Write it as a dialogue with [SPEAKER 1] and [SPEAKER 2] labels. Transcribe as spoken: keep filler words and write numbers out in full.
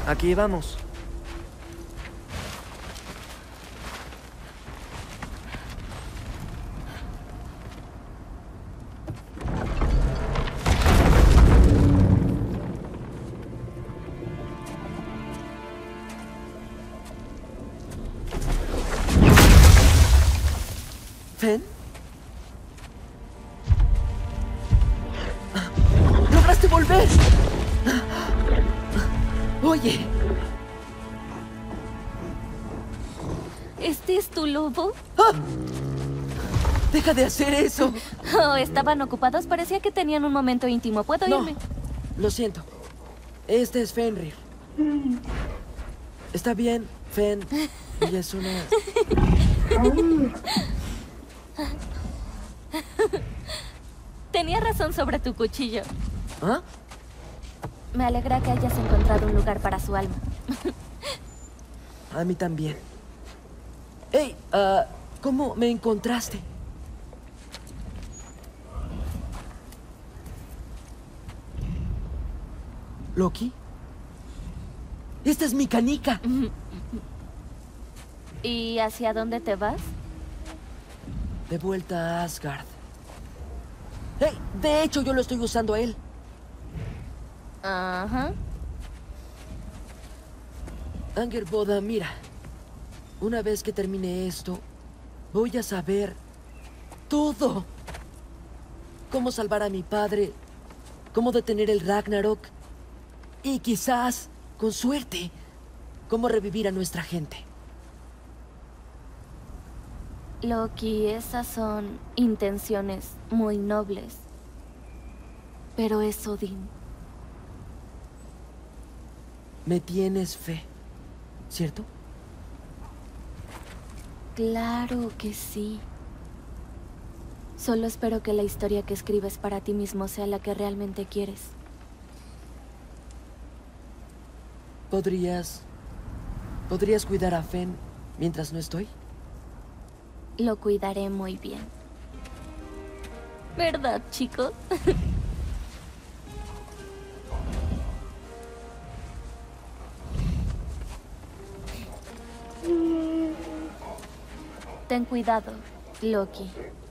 [SPEAKER 1] Aquí vamos. ¿Fen? ¡Lograste volver! Oye.
[SPEAKER 2] ¿Este es tu lobo?
[SPEAKER 1] ¡Ah! ¡Deja de hacer eso!
[SPEAKER 2] Oh, estaban ocupados. Parecía que tenían un momento íntimo. ¿Puedo
[SPEAKER 1] No,
[SPEAKER 2] irme?
[SPEAKER 1] lo siento. Este es Fenrir. Está bien, Fen. Ella es una...
[SPEAKER 2] Tenía razón sobre tu cuchillo.
[SPEAKER 1] ¿Ah?
[SPEAKER 2] Me alegra que hayas encontrado un lugar para su alma.
[SPEAKER 1] A mí también. Hey, ah, ¿cómo me encontraste? ¿Loki? ¡Esta es mi canica!
[SPEAKER 2] ¿Y hacia dónde te vas?
[SPEAKER 1] De vuelta a Asgard. ¡Hey! De hecho, yo lo estoy usando a él.
[SPEAKER 2] Ajá.
[SPEAKER 1] Angerboda, mira. Una vez que termine esto, voy a saber todo. Cómo salvar a mi padre, cómo detener el Ragnarok y quizás, con suerte, cómo revivir a nuestra gente.
[SPEAKER 2] Loki, esas son intenciones muy nobles. Pero es Odín.
[SPEAKER 1] Me tienes fe, ¿cierto?
[SPEAKER 2] Claro que sí. Solo espero que la historia que escribes para ti mismo sea la que realmente quieres.
[SPEAKER 1] ¿Podrías... ¿Podrías cuidar a Fen mientras no estoy?
[SPEAKER 2] Lo cuidaré muy bien. ¿Verdad, chico? Ten cuidado, Loki.